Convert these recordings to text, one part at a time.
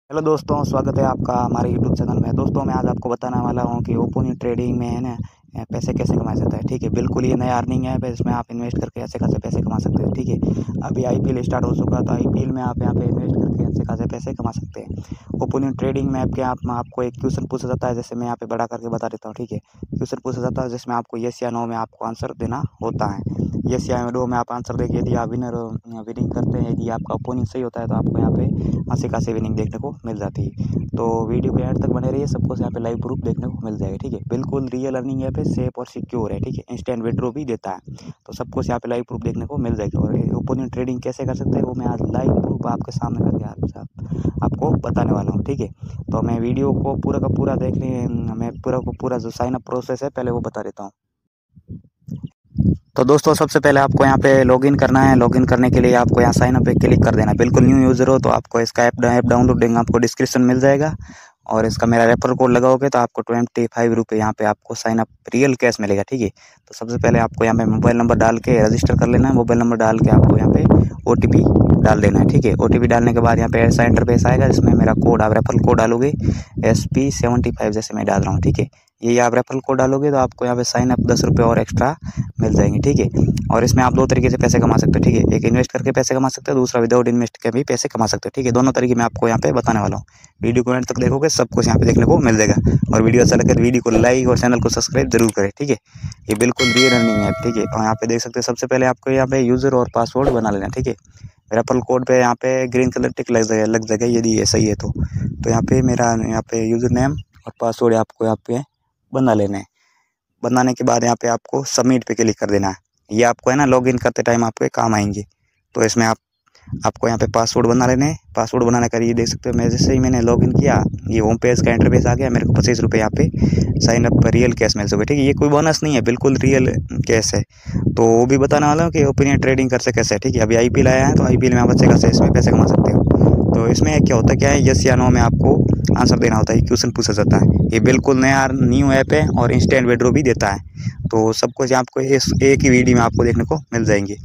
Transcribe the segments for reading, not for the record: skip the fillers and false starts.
Hello दोस्तों, स्वागत है आपका हमारे यूट्यूब चैनल में। दोस्तों, मैं आज आपको बताने वाला हूं कि ओपन ट्रेडिंग में है ना पैसे कैसे कमाया जाता है। ठीक है, बिल्कुल ये नया अर्निंग ऐप है, इसमें आप इन्वेस्ट करके अच्छे खासे पैसे कमा सकते हैं। ठीक है, अभी आईपीएल स्टार्ट हो चुका, तो आईपीएल में आप यहाँ पे इन्वेस्ट करके अच्छे खासे पैसे कमा सकते हैं। ओपन ट्रेडिंग में आपको एक क्वेश्चन पूछा जाता है, जैसे मैं यहाँ पे बड़ा करके बता देता हूँ। ठीक है, क्वेश्चन पूछा जाता है जिसमें आपको येस या नो में आपको आंसर देना होता है। येस या नो में आप आंसर देके यदि आप विनिंग करते हैं, यदि आपका ओपोनेंट सही होता है तो आपको यहाँ पे अच्छी खासी विनिंग देखने को मिल जाती है। तो वीडियो के एंड तक बने रहिए, सबको यहाँ पे लाइव प्रूफ देखने को मिल जाएगा। ठीक है, बिल्कुल रियल अर्निंग ऐप है, सेफ और सिक्योर है। ठीक है, इंस्टेंट विड्रॉ भी देता है, तो सबको यहाँ पे लाइव प्रूफ देखने को मिल जाएगा। और ओपन ट्रेडिंग कैसे कर सकते हैं वो मैं आज लाइव प्रूफ आपके सामने करके आपको बताने वाला हूँ। ठीक है, तो मैं वीडियो को पूरा का पूरा देख लें, मैं पूरा का पूरा जो साइन अप प्रोसेस है पहले वो बता देता हूँ। तो दोस्तों, सबसे पहले आपको यहाँ पे लॉगिन करना है। लॉगिन करने के लिए आपको यहाँ साइन अप पे क्लिक कर देना। बिल्कुल न्यू यूज़र हो तो आपको इसका ऐप डाउनलोडिंग आपको डिस्क्रिप्शन मिल जाएगा, और इसका मेरा रेफर कोड लगाओगे तो आपको 25 रुपये यहाँ पे आपको साइन अप रियल कैश मिलेगा। ठीक है, तो सबसे पहले आपको यहाँ पे मोबाइल नंबर डाल के रजिस्टर कर लेना है। मोबाइल नंबर डाल के आपको यहाँ पे OTP डाल देना है। ठीक है, OTP डालने के बाद यहाँ पे ऐसा इंटरफेस आएगा जिसमें मेरा कोड, आप रेफरल कोड डालोगे SP75 जैसे मैं डाल रहा हूँ। ठीक है, ये आप रेफरल कोड डालोगे तो आपको यहाँ पे साइन अप 10 रुपये और एक्स्ट्रा मिल जाएंगे। ठीक है, और इसमें आप दो तरीके से पैसे कमा सकते हो। ठीक है, एक इन्वेस्ट करके पैसे कमा सकते हो, दूसरा विदाउट इन्वेस्ट के भी पैसे कमा सकते हो। ठीक है, दोनों तरीके मैं आपको यहाँ पे बताने वाला हूँ। वीडियो को एंड तक देखोगे सब कुछ यहाँ पे देखने को मिल जाएगा। और वीडियो अच्छा लगे तो वीडियो को लाइक और चैनल को सब्सक्राइब जरूर करें। ठीक है, ये बिल्कुल रियल अर्निंग है। ठीक है, और यहाँ पे देख सकते हैं सबसे पहले आपको यहाँ पे यूज़र और पासवर्ड बना लेना। ठीक है, रेफरल कोड पे यहाँ पे ग्रीन कलर टिक लग जाएगा यदि ये सही है तो यहाँ पे मेरा यहाँ पे यूज़र नेम और पासवर्ड आपको यहाँ पे बना लेना है। बनाने के बाद यहाँ पे आपको सबमिट पे क्लिक कर देना है। ये आपको है ना लॉगिन करते टाइम आपके काम आएंगे। तो इसमें आपको यहाँ पे पासवर्ड बना लेने हैं। पासवर्ड बनाने का ये देख सकते हो, मैं जैसे ही मैंने लॉगिन किया ये होम पेज का इंटरफेस आ गया। मेरे को 25 रुपये यहाँ पे साइन अप पर रियल कैश मिल चुके। ठीक है, ये कोई बोनस नहीं है, बिल्कुल रियल कैश है। तो वो भी बताने वाला हूँ कि ओपिनियन ट्रेडिंग कर से कैसे है। ठीक है, अभी आईपीएल आया है तो आईपीएल में आप अच्छे खासे इसमें पैसे कमा सकते हो। तो इसमें क्या है, यस या नो में आपको आंसर देना होता है, क्वेश्चन पूछा जाता है। ये बिल्कुल नया न्यू ऐप है और इंस्टेंट विड्रॉ भी देता है। तो सब कुछ आपको इस एक ही वीडियो में आपको देखने को मिल जाएंगे।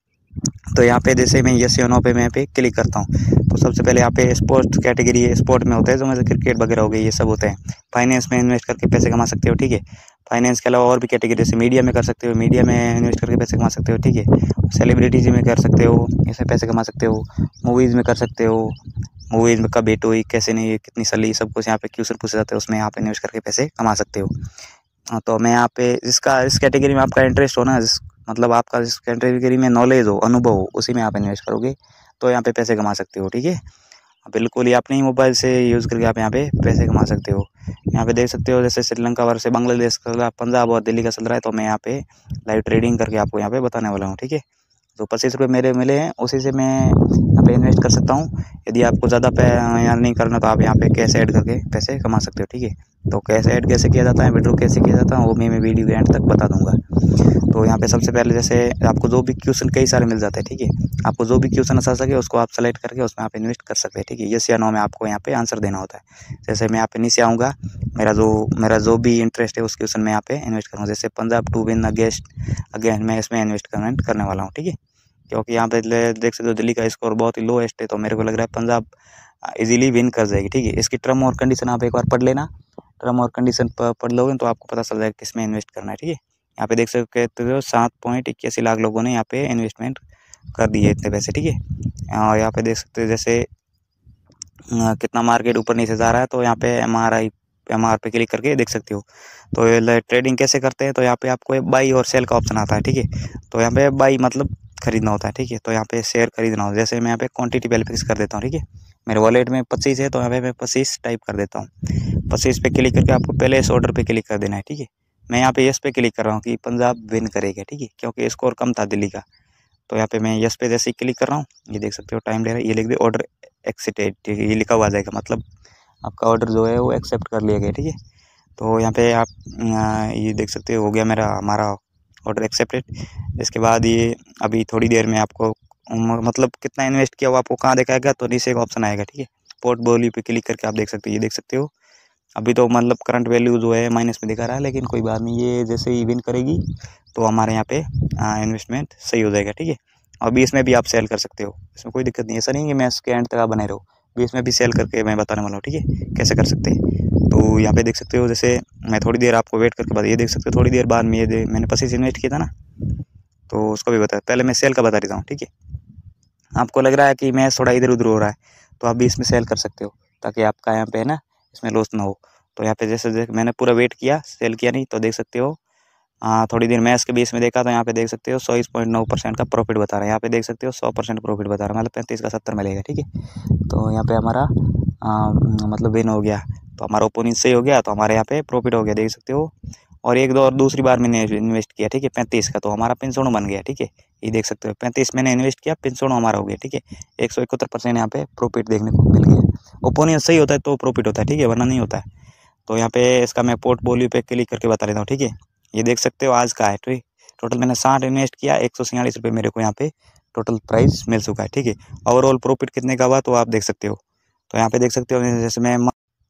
तो यहाँ पे जैसे मैं यस या नो पे मैं पे क्लिक करता हूँ तो सबसे पहले यहाँ पे स्पोर्ट्स कैटेगरी है, स्पोर्ट में होता है जो मतलब क्रिकेट वगैरह हो गई, ये सब होते हैं। फाइनेंस में इन्वेस्ट करके पैसे कमा सकते हो। ठीक है, फाइनेंस के अलावा और भी कैटेगरी जैसे मीडिया में कर सकते हो, मीडिया में इन्वेस्ट करके पैसे कमा सकते हो। ठीक है, सेलिब्रिटीज में कर सकते हो, ऐसे पैसे कमा सकते हो। मूवीज़ में कर सकते हो, मूवीज़ में कब हिट हुई, कैसे नहीं, कितनी चली, सब कुछ यहाँ पे क्वेश्चन पूछे जाते हैं, उसमें यहाँ पे इन्वेस्ट करके पैसे कमा सकते हो। हाँ, तो मैं यहाँ पे इस कैटेगरी में आपका इंटरेस्ट हो ना, मतलब आपका जिस कैटेगरी में नॉलेज हो, अनुभव हो, उसी में आप इन्वेस्ट करोगे तो यहाँ पे पैसे कमा सकते हो। ठीक है, बिल्कुल ये अपने ही मोबाइल से यूज़ करके आप यहाँ पे पैसे कमा सकते हो। यहाँ पे देख सकते हो जैसे श्रीलंका वर्सेस बांग्लादेश का, पंजाब और दिल्ली का चल रहा है, तो मैं यहाँ पे लाइव ट्रेडिंग करके आपको यहाँ पे बताने वाला हूँ। ठीक है, तो 25 रुपये मेरे मिले हैं, उसी से मैं यहाँ पे इन्वेस्ट कर सकता हूँ। यदि आपको ज़्यादा यार नहीं करना तो आप यहाँ पे कैश ऐड करके पैसे कमा सकते हो। ठीक है, तो कैश ऐड कैसे किया जाता है, विड्रॉ कैसे किया जाता है, वो मैं वीडियो के एंड तक बता दूंगा। तो यहाँ पे सबसे पहले जैसे आपको जो भी क्वेश्चन कई सारे मिल जाते हैं। ठीक है, आपको जो भी क्वेश्चन आ सके उसको आप सेलेक्ट करके उसमें आप इन्वेस्ट कर सकते हैं। ठीक है, यस या नो में आपको यहाँ पे आंसर देना होता है। जैसे मैं यहाँ पे नीचे आऊँगा, मेरा जो भी इंटरेस्ट है उस क्वेश्चन में यहाँ पे इन्वेस्ट करूँगा। जैसे पंजाब टू विन अगेन मैं इसमें इन्वेस्टमेंट करने वाला हूँ। ठीक है, क्योंकि यहाँ पे देख सकते हो दिल्ली का स्कोर बहुत ही लोएस्ट है, तो मेरे को लग रहा है पंजाब इजीली विन कर जाएगी। ठीक है, इसकी टर्म और कंडीशन आप एक बार पढ़ लेना। टर्म और कंडीशन पढ़ लोगे तो आपको पता चल जाएगा किसमें इन्वेस्ट करना है। ठीक है, यहाँ पे देख सकते हो 7.81 लाख लोगों ने यहाँ पे इन्वेस्टमेंट कर दिए इतने पैसे। ठीक है, और यहाँ पे देख सकते हो जैसे कितना मार्केट ऊपर नीचे जा रहा है, तो यहाँ पे MR पे क्लिक करके देख सकते हो। तो ये ट्रेडिंग कैसे करते हैं, तो यहाँ पे आपको बाई और सेल का ऑप्शन आता है। ठीक है, तो यहाँ पे बाई मतलब खरीदना होता है। ठीक है, तो यहाँ पे शेयर खरीदना होता है। जैसे मैं यहाँ पे क्वांटिटी पहले फिक्स कर देता हूँ। ठीक है, मेरे वॉलेट में 25 है तो यहाँ पे मैं 25 टाइप कर देता हूँ। 25 पे क्लिक करके आपको पहले इस ऑर्डर पे क्लिक कर देना है। ठीक है, मैं यहाँ पे यस पे क्लिक कर रहा हूँ कि पंजाब विन करेगा। ठीक है, क्योंकि स्कोर कम था दिल्ली का, तो यहाँ पे मैं यस पे जैसे ही क्लिक कर रहा हूँ, ये देख सकते हो टाइम ले रहा है, ये लिख दे ऑर्डर एक्सेप्टेड। ठीक है, ये लिखा हुआ आ जाएगा, मतलब आपका ऑर्डर जो है वो एक्सेप्ट कर लिया गया। ठीक है, तो यहाँ पे आप ये देख सकते हो गया हमारा ऑर्डर एक्सेप्टेड। इसके बाद ये अभी थोड़ी देर में आपको मतलब कितना इन्वेस्ट किया वो आपको कहाँ दिखाएगा, तो नीचे एक ऑप्शन आएगा। ठीक है, पोर्टफोलियो पे क्लिक करके आप देख सकते हो, ये देख सकते हो अभी तो मतलब करंट वैल्यू जो है माइनस में दिखा रहा है, लेकिन कोई बात नहीं, ये जैसे ही विन करेगी तो हमारे यहाँ पे इन्वेस्टमेंट सही हो जाएगा। ठीक है, अभी इसमें भी आप सेल कर सकते हो, इसमें कोई दिक्कत नहीं है। ऐसा नहीं कि मैं इसके एंड तक आप बने रहो, बीच में भी सेल करके मैं बताने वाला हूँ, ठीक है, कैसे कर सकते हैं। तो यहाँ पे देख सकते हो, जैसे मैं थोड़ी देर आपको वेट करके ये देख सकते हो, थोड़ी देर बाद में मैंने 25 इन्वेस्ट किया था ना, तो उसको भी बताया। पहले मैं सेल का बता देता हूँ, ठीक है। आपको लग रहा है कि मैच थोड़ा इधर उधर हो रहा है, तो आप भी इसमें सेल कर सकते हो, ताकि आपका यहाँ पे ना इसमें लॉस ना हो। तो यहाँ पे जैसे मैंने पूरा वेट किया, सेल किया नहीं, तो देख सकते हो थोड़ी देर मैच के बीच में देखा, तो यहाँ पे देख सकते हो 24.9% का प्रॉफिट बता रहा है। यहाँ पे देख सकते हो 100% प्रॉफिट बता रहा है, मतलब 35 का 70 मिलेगा, ठीक है। तो यहाँ पे हमारा मतलब विन हो गया, तो हमारा ओपोनेंट सही हो गया, तो हमारे यहाँ पे प्रॉफिट हो गया, देख सकते हो। और एक दो और दूसरी बार मैंने इन्वेस्ट किया, ठीक है, 35 का, तो हमारा 500 बन गया, ठीक है। ये देख सकते हो 35 मैंने इन्वेस्ट किया, 500 हमारा हो गया, ठीक है। 171% यहाँ पे प्रॉफिट देखने को मिल गया। ओपोनेंट सही होता है तो प्रॉफिट होता है, ठीक है, वरना नहीं होता है। तो यहाँ पे इसका मैं पोर्टफोलियो पे क्लिक करके बता देता हूँ, ठीक है। ये देख सकते हो आज का है, ठीक। टोटल मैंने 60 इन्वेस्ट किया, 146 रुपये मेरे को यहाँ पे टोटल प्राइस मिल चुका है, ठीक है। ओवरऑल प्रॉफिट कितने का हुआ तो आप देख सकते हो। तो यहाँ पे देख सकते हो, जैसे मैं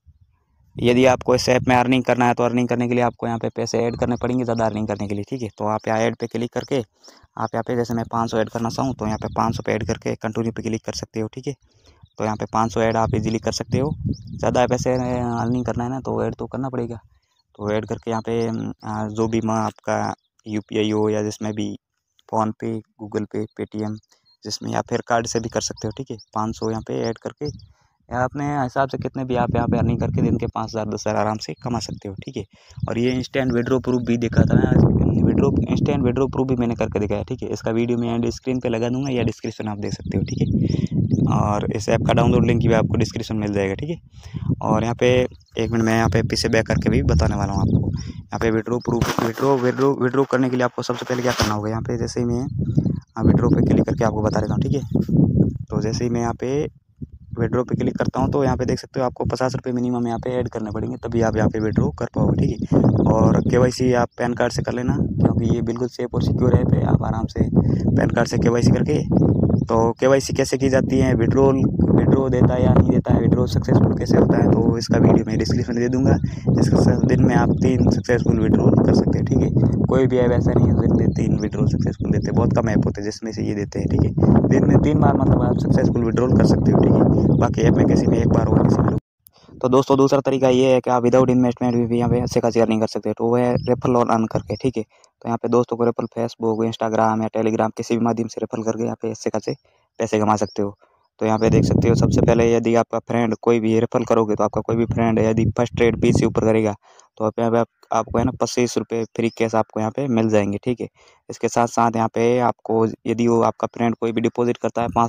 यदि आपको इस ऐप में अर्निंग करना है, तो अर्निंग करने के लिए आपको यहाँ पे पैसे ऐड करने पड़ेंगे, ज़्यादा अर्निंग करने के लिए, ठीक है। तो आप यहाँ ऐड पे क्लिक करके आप यहाँ पे, जैसे मैं 500 ऐड करना चाहूँ, तो यहाँ पे 500 पे ऐड करके कंटिन्यू पे क्लिक कर सकते हो, ठीक है। तो यहाँ पे 500 ऐड आप इजीली कर सकते हो। ज़्यादा पैसे अर्निंग करना है ना, तो ऐड तो करना पड़ेगा। तो ऐड करके यहाँ पे जो भी आपका UPI हो, या जिसमें भी फ़ोनपे, गूगल पे, पेटीएम, जिसमें या फिर कार्ड से भी कर सकते हो, ठीक है। 500 यहाँ पे ऐड करके या अपने हिसाब से कितने भी आप यहाँ पे अर्निंग करके दिन के 5,000 10,000 आराम से कमा सकते हो, ठीक है। और ये इंस्टेंट विड्रॉ प्रूफ भी देखा था मैं, इंस्टेंट विड्रॉ प्रूफ भी मैंने करके दिखाया, ठीक है। इसका वीडियो मैं एंड स्क्रीन पे लगा दूंगा, या डिस्क्रिप्शन आप देख सकते हो, ठीक है। और इस ऐप का डाउनलोड लिंक भी आपको डिस्क्रिप्शन मिल जाएगा, ठीक है। और यहाँ पे एक मिनट, मैं यहाँ पे पीछे बैक करके भी बताने वाला हूँ आपको। यहाँ पे विड्रॉ प्रूफ, विड्रॉ करने के लिए आपको सबसे पहले क्या करना होगा, यहाँ पे जैसे ही मैं विड्रॉ पे क्लिक करके आपको बता देता हूँ, ठीक है। तो जैसे ही मैं यहाँ पे विड्रॉ पे क्लिक करता हूँ, तो यहाँ पे देख सकते हो आपको 50 रुपये मिनिमम यहाँ पे ऐड करने पड़ेंगे, तभी आप यहाँ पे विड्रॉ कर पाओगे, ठीक है। और KYC आप पैन कार्ड से कर लेना, क्योंकि ये बिल्कुल सेफ और सिक्योर ऐप है। आप आराम से पैन कार्ड से KYC करके, तो KYC कैसे की जाती है, विड्रॉ देता है या नहीं देता है, विड्रॉ सक्सेसफुल कैसे होता है, तो इसका वीडियो मैं डिस्क्रिप्शन में दे दूंगा। इसका दिन में आप 3 सक्सेसफुल विड्रॉ कर सकते हैं, ठीक है। कोई भी ऐप ऐसा नहीं है जिनमें 3 विड्रॉ सक्सेसफुल देते हैं, बहुत कम ऐप होते हैं जिसमें से ये देते हैं, ठीक है। दिन में 3 बार मतलब आप सक्सेसफुल विड्रॉल कर सकते हो, ठीक है। बाकी ऐप में किसी में एक बार होगा, किसी में। तो दोस्तों दूसरा तरीका ये है कि आप विदाउट इन्वेस्टमेंट भी यहाँ पे अच्छे खासी अर्निंग कर सकते हो, तो वो है रेफरल और अर्न करके, ठीक है। तो यहाँ पे दोस्तों को रेफरल फेसबुक, इंस्टाग्राम या टेलीग्राम किसी भी माध्यम से रेफरल करके यहाँ पे अच्छे खासे पैसे कमा सकते हो। तो यहाँ पे देख सकते हो, सबसे पहले यदि आपका फ्रेंड कोई भी रेफरल करोगे, तो आपका कोई भी फ्रेंड यदि फर्स्ट ट्रेड 20 से ऊपर करेगा, तो आप यहाँ पे आपको है ना 25 रुपये फ्री कैश आपको यहाँ पे मिल जाएंगे, ठीक है। इसके साथ साथ यहाँ पे आपको, यदि वो आपका फ्रेंड कोई भी डिपॉजिट करता है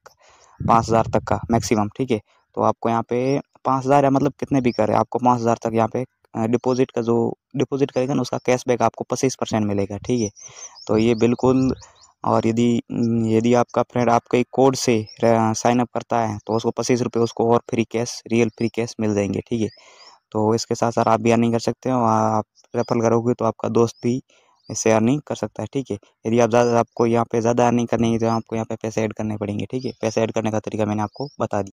5,000 तक का मैक्सिमम, ठीक है, तो आपको यहाँ पे 5,000 या मतलब कितने भी करे, आपको 5,000 तक यहाँ पे डिपॉजिट का जो डिपॉजिट करेगा ना, उसका कैशबैक आपको 25% मिलेगा, ठीक है। तो ये बिल्कुल, और यदि आपका फ्रेंड आपके कोड से साइन अप करता है, तो उसको 25 रुपये उसको और free cash, real free cash मिल जाएंगे, ठीक है। तो इसके साथ साथ आप भी अर्निंग कर सकते हो, आप रेफर करोगे तो आपका दोस्त भी इससे अर्निंग कर सकता है, ठीक है। यदि आपको यहाँ पे ज़्यादा अर्निंग करनी है, तो आपको यहाँ पे पैसे ऐड करने पड़ेंगे, ठीक है। पैसे ऐड करने का तरीका मैंने आपको बता दिया।